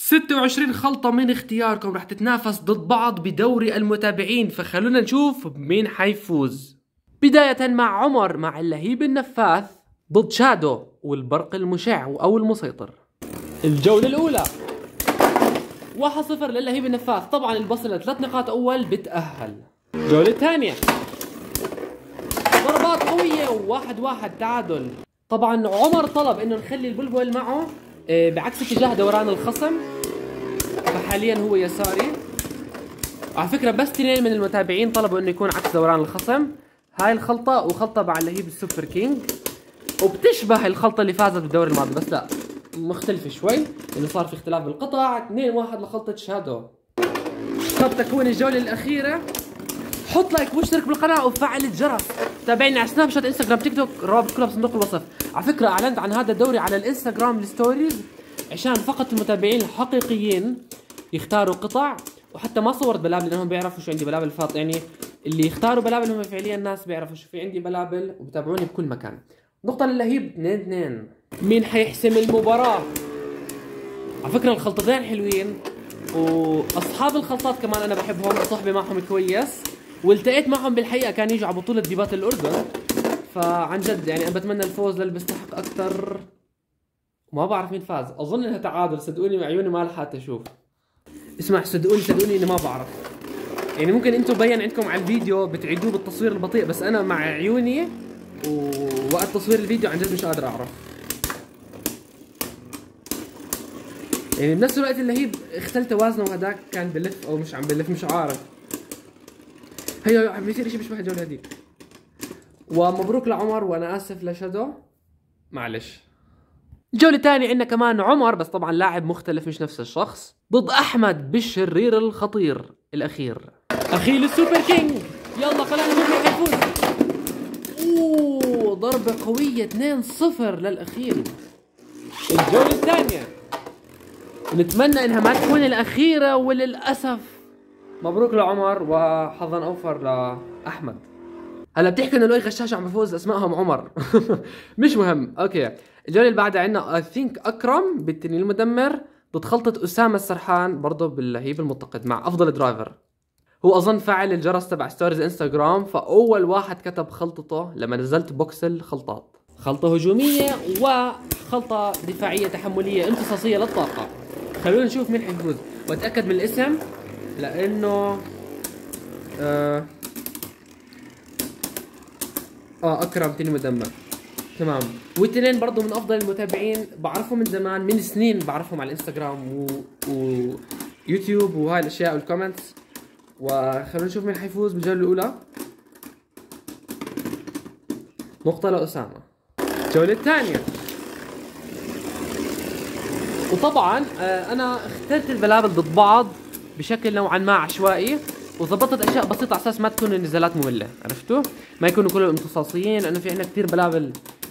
26 خلطة من اختياركم رح تتنافس ضد بعض بدوري المتابعين، فخلونا نشوف مين حيفوز. بداية مع عمر مع اللهيب النفاث ضد شادو والبرق المشع أو المسيطر. الجولة الأولى 1-0 للهيب النفاث، طبعا البصلة 3 نقاط أول بتأهل. الجولة الثانية ضربات قوية 1-1 تعادل. طبعا عمر طلب انه نخلي البلبل معه بعكس اتجاه دوران الخصم، فحاليا هو يساري. على فكرة بس 2 من المتابعين طلبوا انه يكون عكس دوران الخصم. هاي الخلطة وخلطة مع اللهيب السوبر كينج، وبتشبه الخلطة اللي فازت بالدوري الماضي بس لا مختلفة شوي لانه صار في اختلاف بالقطع. 2-1 لخلطة شادو. قبل تكون الجولة الأخيرة حط لايك واشترك بالقناة وفعل الجرس. تابعيني على سناب شات، انستغرام، تيك توك، الروابط كلها بصندوق الوصف. على فكرة اعلنت عن هذا الدوري على الانستغرام الستوريز عشان فقط المتابعين الحقيقيين يختاروا قطع، وحتى ما صورت بلابل لانهم بيعرفوا شو عندي بلابل فاط، يعني اللي يختاروا بلابل هم فعليا ناس بيعرفوا شو في عندي بلابل وبتابعوني بكل مكان. نقطة للهيب 2-2. مين حيحسم المباراة؟ على فكرة الخلطتين حلوين واصحاب الخلطات كمان انا بحبهم، صحبي معهم كويس والتقيت معهم بالحقيقة، كان يجوا على بطولة ديبات الأردن. فعن جد يعني أنا بتمنى الفوز للي بيستحق أكثر. ما بعرف مين فاز، أظن إنها تعادل، صدقوني عيوني ما لحقت أشوف. اسمع صدقوني إني ما بعرف، يعني ممكن أنتم بين عندكم على الفيديو بتعيدوه بالتصوير البطيء، بس أنا مع عيوني ووقت تصوير الفيديو عن جد مش قادر أعرف. يعني بنفس الوقت اللهيب اختل توازنه وهداك كان بلف أو مش عم بلف مش عارف. هيو عم بيصير شيء بيشبه الجولة هذيك. ومبروك لعمر وانا اسف لشادو، معلش. الجولة الثانية عندنا كمان عمر بس طبعا لاعب مختلف مش نفس الشخص ضد احمد بالشرير الخطير الاخير. اخيل السوبر كينج، يلا خلينا نشوف مين حيفوز. اوه ضربة قوية 2-0 للاخيل. الجولة الثانية نتمنى انها ما تكون الاخيرة وللاسف مبروك لعمر وحظا اوفر لاحمد. هلا بتحكي انه لوي غشاش عم بفوز اسمائهم عمر مش مهم. اوكي الجوله اللي بعدها عندنا اي ثينك اكرم بالتنين المدمر ضد خلطه اسامه السرحان برضه باللهيب المتقد مع افضل درايفر. هو اظن فعل الجرس تبع ستوريز انستغرام، فاول واحد كتب خلطته لما نزلت بوكس الخلطات. خلطه هجوميه وخلطه دفاعيه تحمليه امتصاصيه للطاقه. خلونا نشوف مين حيفوز واتاكد من الاسم لانه اكرم تنين مدمر تمام. والتنين برضه من افضل المتابعين، بعرفهم من زمان من سنين، بعرفهم على الانستغرام ويوتيوب وهاي الاشياء والكومنتس. وخلونا نشوف مين حيفوز بالجوله الاولى. نقطه لاسامه. الجوله الثانيه وطبعا انا اخترت البلابل ضد بعض بشكل نوعا ما عشوائي، وظبطت اشياء بسيطه على اساس ما تكون النزالات ممله، عرفتوا؟ ما يكونوا كلهم امتصاصيين لانه في عندنا كثير بلابل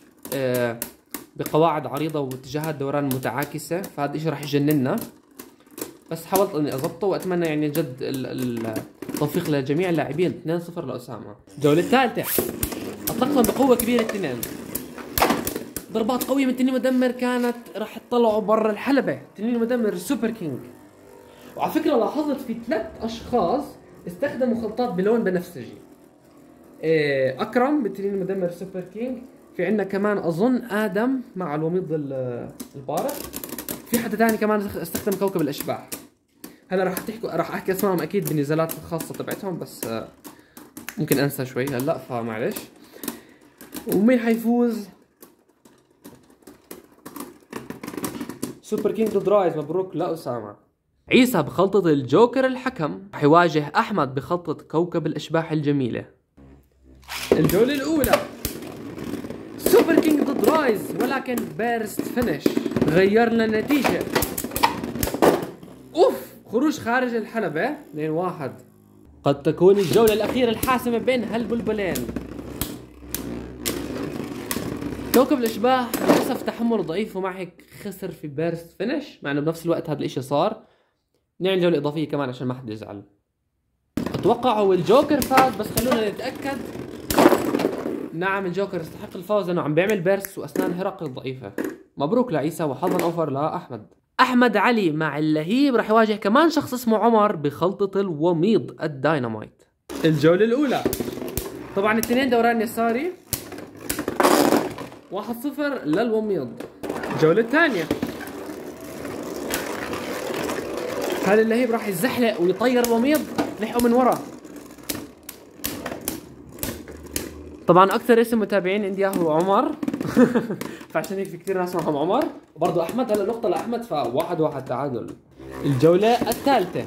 بقواعد عريضه واتجاهات دوران متعاكسه، فهذا الشيء راح يجننا. بس حاولت اني اضبطه واتمنى يعني جد التوفيق لجميع اللاعبين. 2-0 لاسامه. الجوله الثالثه اطلقتهم بقوه كبيره التنين، ضربات قويه من التنين المدمر كانت راح تطلعوا برا الحلبه. التنين المدمر سوبر كينج. وعلى فكره لاحظت في 3 اشخاص استخدموا خلطات بلون بنفسجي. اكرم بالتنين المدمر سوبر كينج، في عندنا كمان اظن ادم مع الوميض البارق، في حدا ثاني كمان استخدم كوكب الاشباح. هلا راح احكي اسمائهم اكيد بالنزالات الخاصه تبعتهم، بس ممكن انسى شوي هلا فمعلش. ومين حيفوز؟ سوبر كينج ضد رايز، مبروك لأسامة. عيسى بخلطة الجوكر الحكم حيواجه أحمد بخلطة كوكب الأشباح الجميلة. الجولة الأولى سوبر كينج ضد رايز، ولكن بيرست فينش غير لنا النتيجة. أوف خروج خارج الحلبة 2-1. قد تكون الجولة الأخيرة الحاسمة بين هالبلبلين. كوكب الاشباح للاسف تحمله ضعيف ومع هيك خسر في بيرست فينش، مع انه بنفس الوقت هذا الاشي صار. نعمل جولة اضافية كمان عشان ما حد يزعل. اتوقع هو الجوكر فاز، بس خلونا نتأكد. نعم الجوكر يستحق الفوز لانه عم بيعمل بيرست واسنان هرقل ضعيفة. مبروك لعيسى وحظا اوفر لاحمد. احمد علي مع اللهيب راح يواجه كمان شخص اسمه عمر بخلطة الوميض الداينامايت. الجولة الاولى طبعا الاثنين دوران يساري 1-0 للوميض. الجولة الثانية هذا اللهيب راح يزحلق ويطير الوميض لحقه من ورا. طبعا اكثر اسم متابعين عندي هو عمر فعشان هيك في كثير ناس معهم عمر، وبرضه احمد. هلا نقطة لاحمد، ف1-1 تعادل. الجولة الثالثة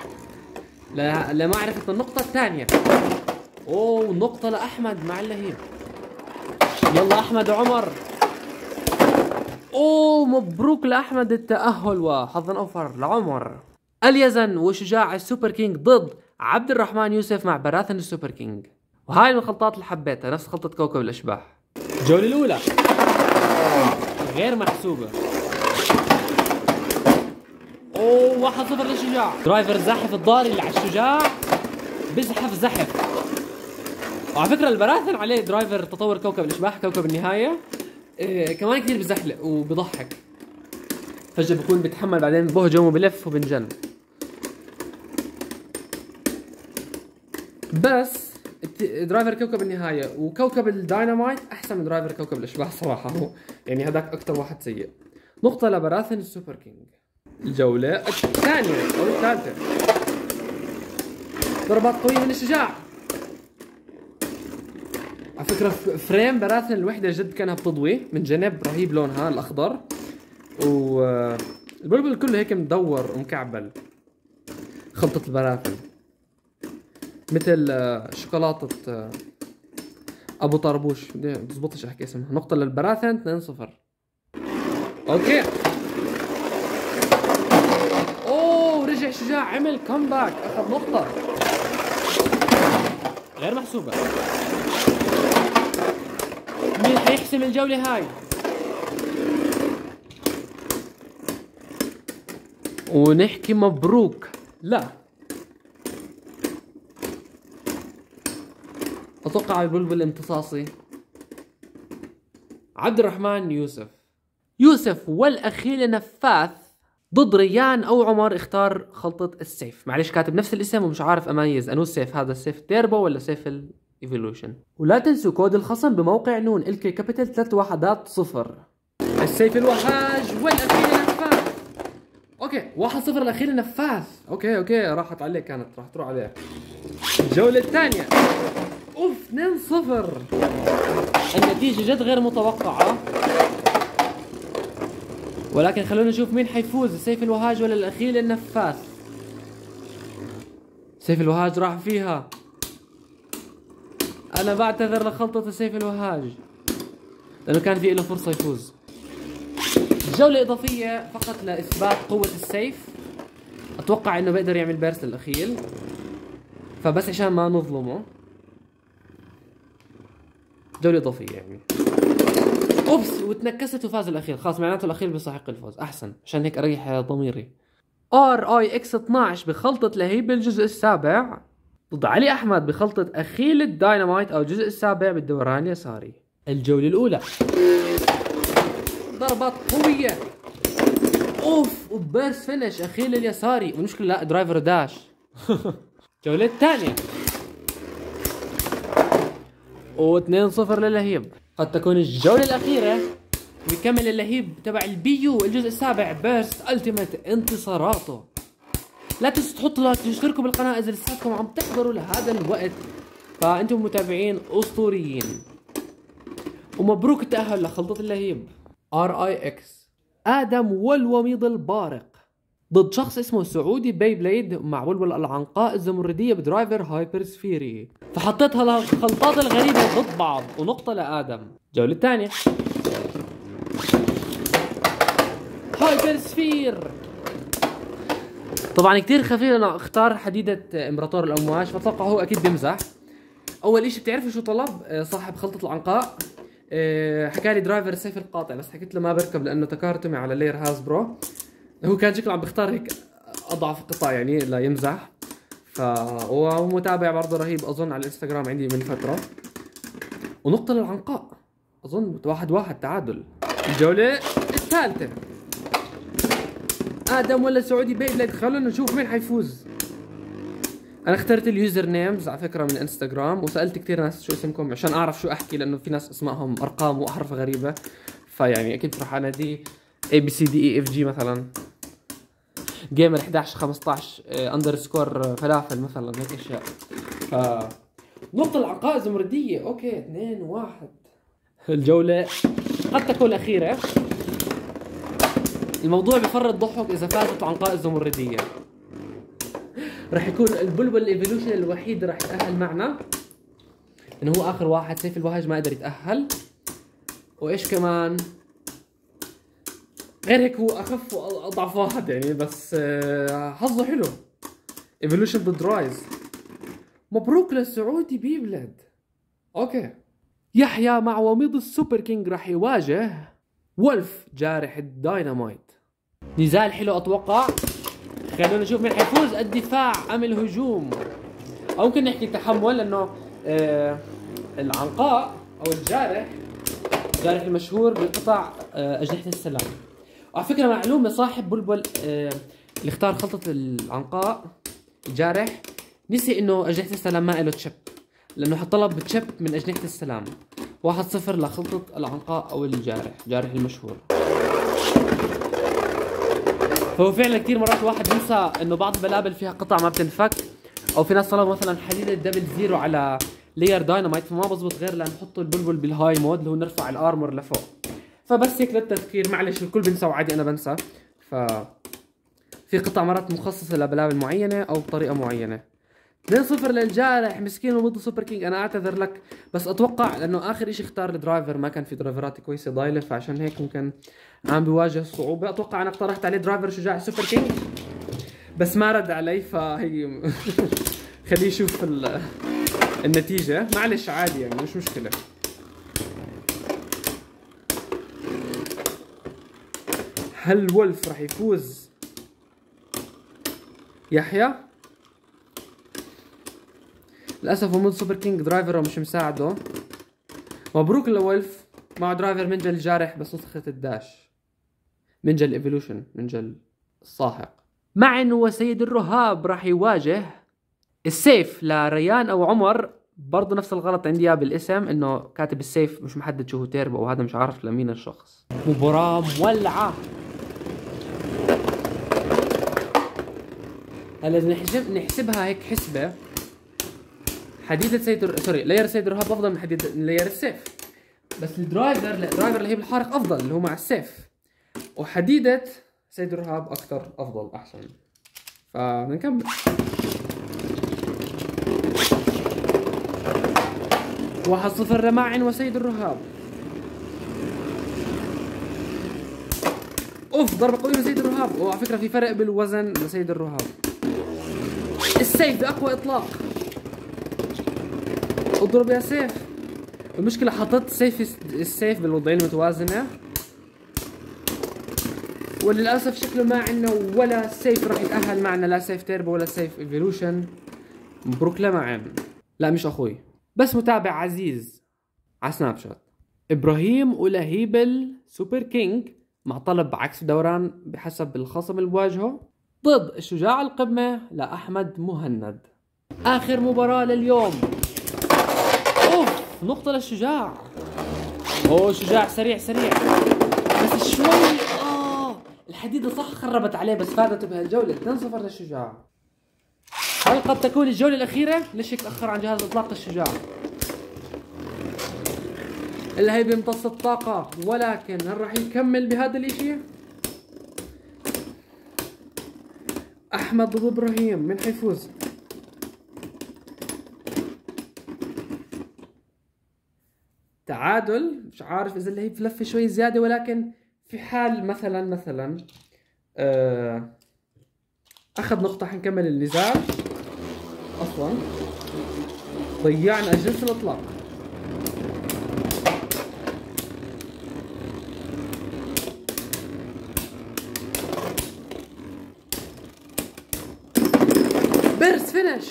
لمعرفة النقطة الثانية. اوه نقطة لاحمد مع اللهيب. يلا احمد وعمر. اوه مبروك لاحمد التأهل، وحظا اوفر لعمر. اليزن وشجاع السوبر كينج ضد عبد الرحمن يوسف مع براثن السوبر كينج. وهاي من الخلطات اللي حبيتها، نفس خلطة كوكب الاشباح. الجولة الاولى غير محسوبة. اوه 1-0 للشجاع. درايفر زاحف الضاري اللي على الشجاع بزحف زحف. وعلى فكرة البراثن عليه درايفر تطور كوكب الاشباح كوكب النهاية كمان كثير بزحلق وبضحك. فجأة بكون بيتحمل بعدين بهجم وبلف وبنجن. بس درايفر كوكب النهاية وكوكب الداينامايت احسن من درايفر كوكب الاشباح صراحة. هو يعني هذاك اكثر واحد سيء. نقطة لبراثن السوبر كينج. الجولة الثانية او الثالثة ضربات قوية من الشجاع. على فكرة فريم براثن الوحدة جد كانها بتضوي من جنب رهيب لونها الاخضر، والبلبل كله هيك مدور ومكعبل. خلطة البراثن مثل شوكولاتة ابو طربوش، بدي بزبطش احكي اسمها. نقطة للبراثن 2-0. اوكي اوه رجع شجاع عمل كومباك اخذ نقطة غير محسوبة. مين حيحسم الجولة هاي؟ ونحكي مبروك. لا اتوقع البلبل امتصاصي عبد الرحمن يوسف والاخيل نفاث ضد ريان او عمر. اختار خلطة السيف. معلش كاتب نفس الاسم ومش عارف اميز انو السيف، هذا السيف تيربو ولا سيف الايفولوشن. ولا تنسوا كود الخصم بموقع نون الكي كابيتال 3 السيف الوهاج والاخيل نفاث. اوكي 1-0 الاخيل نفاث. اوكي راحت عليه، كانت راح تروح عليه. الجولة الثانية اوف 2-0. النتيجة جد غير متوقعة، ولكن خلونا نشوف مين حيفوز، السيف الوهاج ولا الاخيل النفاث. سيف الوهاج راح فيها. انا بعتذر لخلطة السيف الوهاج لانه كان في له فرصة يفوز. جولة اضافية فقط لاثبات قوة السيف. اتوقع انه بيقدر يعمل بيرس للاخيل، فبس عشان ما نظلمه جولة اضافية يعني. اوبس وتنكست وفاز الاخيل. خلاص معناته الاخيل بيستحق الفوز احسن، عشان هيك اريح ضميري. RIX 12 بخلطة لهيب الجزء السابع ضد علي احمد بخلطة اخيل الداينامايت او الجزء السابع بالدوران اليساري. الجولة الاولى ضربات قوية اوف وبيرس فينش اخيل اليساري. المشكلة لا درايفر داش. الجولة الثانية و2-0 للهيب. قد تكون الجولة الأخيرة ويكمل اللهيب تبع البيو الجزء السابع بيرست التيميت انتصاراته. لا تنسوا تحطوا لايك وتشتركوا بالقناة إذا لساتكم عم تحضروا لهذا الوقت، فأنتم متابعين أسطوريين. ومبروك التأهل لخلطة اللهيب. RIX آدم والوميض البارق ضد شخص اسمه سعودي باي بليد مع بلبل العنقاء الزمردية بدرايفر هايبر سفيري. فحطيتها الخلطات الغريبة ضد بعض ونقطة لآدم. الجولة الثانية هايبر سفير. طبعا كتير خفيف. انا اختار حديدة امبراطور الامواج، فاتوقع هو اكيد بيمزح. اول اشي بتعرفوا شو طلب صاحب خلطة العنقاء؟ حكالي درايفر السيف القاطع، بس حكيت له ما بركب لانه تكارتمي على لير هاسبرو. هو كان شكله عم بيختار هيك اضعف قطع يعني لا يمزح. هو متابع برضه رهيب اظن على الانستغرام عندي من فترة. ونقطة للعنقاء اظن 1-1 تعادل. الجولة الثالثة ادم ولا سعودي بيبليد. خلونا نشوف مين حيفوز. انا اخترت اليوزر نيمز على فكره من انستغرام، وسالت كثير ناس شو اسمكم عشان اعرف شو احكي، لانه في ناس اسمائهم ارقام واحرف غريبه، فيعني اكيد راح انادي اي بي سي دي اي اف جي مثلا، جيمر 11 15 اندرسكور فلافل مثلا، هيك اشياء. ف نقطة العنقاء الزمردية. اوكي 2-1. الجولة قد تكون الأخيرة. الموضوع بفرط ضحك إذا فازت العنقاء الزمردية. رح يكون البلبل الايفولوشن الوحيد رح يتأهل معنا، إنه هو آخر واحد. سيف الوهج ما قدر يتأهل. وإيش كمان؟ غير هيك هو أخف وأضعف واحد يعني، بس حظه حلو. ايفولوشن ضد رايز. مبروك للسعودي بيبلد. اوكي. يحيى مع وميض السوبر كينج راح يواجه وولف جارح الداينامايت. نزال حلو اتوقع. خلونا نشوف مين حيفوز، الدفاع ام الهجوم، او ممكن نحكي التحمل، لانه العنقاء او الجارح المشهور بقطع اجنحة السلام. وعلى فكرة معلومة، صاحب بلبل اللي اختار خلطة العنقاء الجارح نسي انه اجنحة السلام ما له تشب، لانه طلب تشب من اجنحة السلام. 1-0 لخلطة العنقاء او جارح المشهور. فهو فعلا كثير مرات الواحد بينسى انه بعض البلابل فيها قطع ما بتنفك، او في ناس طلبوا مثلا حديدة دبل زيرو على لاير داينامايت، فما بزبط غير لنحط البلبل بالهاي مود اللي هو نرفع الارمر لفوق. فبس هيك للتذكير، معلش الكل بينسى وعادي انا بنسى. في قطع مرات مخصصة لبلابل معينة او بطريقة معينة. 2-0 للجارح مسكين وضد سوبر كينج. انا اعتذر لك، بس اتوقع لانه اخر اشي اختار الدرايفر، ما كان في درايفرات كويسه ضايله، فعشان هيك ممكن عم بيواجه صعوبه. اتوقع انا اقترحت عليه درايفر شجاع سوبر كينج بس ما رد علي، فهي خليه يشوف النتيجه. معلش عادي يعني، مش مشكله. هل وولف راح يفوز؟ يحيى للاسف ومود سوبر كينج درايفر مش مساعده. مبروك لولف مع درايفر منجل الجارح بس نسخة الداش، منجل ايفولوشن، منجل الساحق. معن وسيد الرهاب راح يواجه السيف لريان او عمر. برضه نفس الغلط عندي بالاسم، انه كاتب السيف مش محدد شو هو تيربو، وهذا مش عارف لمين الشخص. مباراة مولعة. هلا نحسبها هيك حسبة. حديدة لاير سيد الرهاب افضل من حديدة لاير السيف، بس الدرايفر اللي هي بالحارق افضل اللي هو مع السيف، وحديدة سيد الرهاب اكثر افضل احسن. فبنكمل. واحد 0 لماعن وسيد الرهاب. اوف ضربة قوية من سيد الرهاب. وعلى فكرة في فرق بالوزن لسيد الرهاب. السيف بأقوى اطلاق. اضرب يا سيف. المشكلة حطيت السيف بالوضعين المتوازنة، وللأسف شكله ما عندنا ولا سيف راح يتأهل معنا، لا سيف تيربو ولا سيف ايفولوشن. مبروك لمعن. لا مش اخوي، بس متابع عزيز على سناب شات. ابراهيم ولهيبل سوبر كينج مع طلب عكس دوران بحسب الخصم اللي بواجهه، ضد الشجاع القمة لأحمد مهند. آخر مباراة لليوم. اوف نقطة للشجاع. اوه شجاع سريع بس شوي. الحديدة صح خربت عليه بس فادته بهالجولة. 2-0 للشجاع. هل قد تكون الجولة الأخيرة؟ ليش هيك تأخر عن جهاز إطلاق الشجاع؟ الهيبة بيمتص الطاقة، ولكن هل راح يكمل بهذا الاشي؟ أحمد ضد إبراهيم، من حيفوز؟ تعادل. مش عارف إذا اللي هي بلفة شوي زيادة، ولكن في حال مثلا أخذ نقطة حنكمل النزال. أصلا ضيعنا أجهزة الإطلاق. بيرس فينش.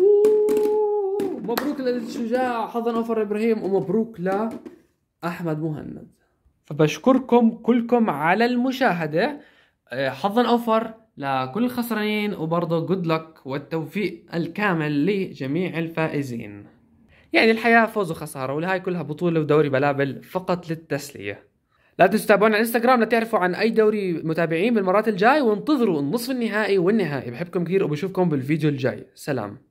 مبروك للشجاع، حظا اوفر ابراهيم، ومبروك لاحمد مهند. فبشكركم كلكم على المشاهده. حظا أوفر لكل الخسرانين، وبرضه جود لك والتوفيق الكامل لجميع الفائزين. يعني الحياة فوز وخسارة، والهاي كلها بطولة ودوري بلابل فقط للتسلية. لا تنسوا تتابعونا على انستغرام لتعرفوا عن اي دوري متابعين بالمرات الجاي، وانتظروا النصف النهائي والنهائي. بحبكم كثير وبشوفكم بالفيديو الجاي. سلام.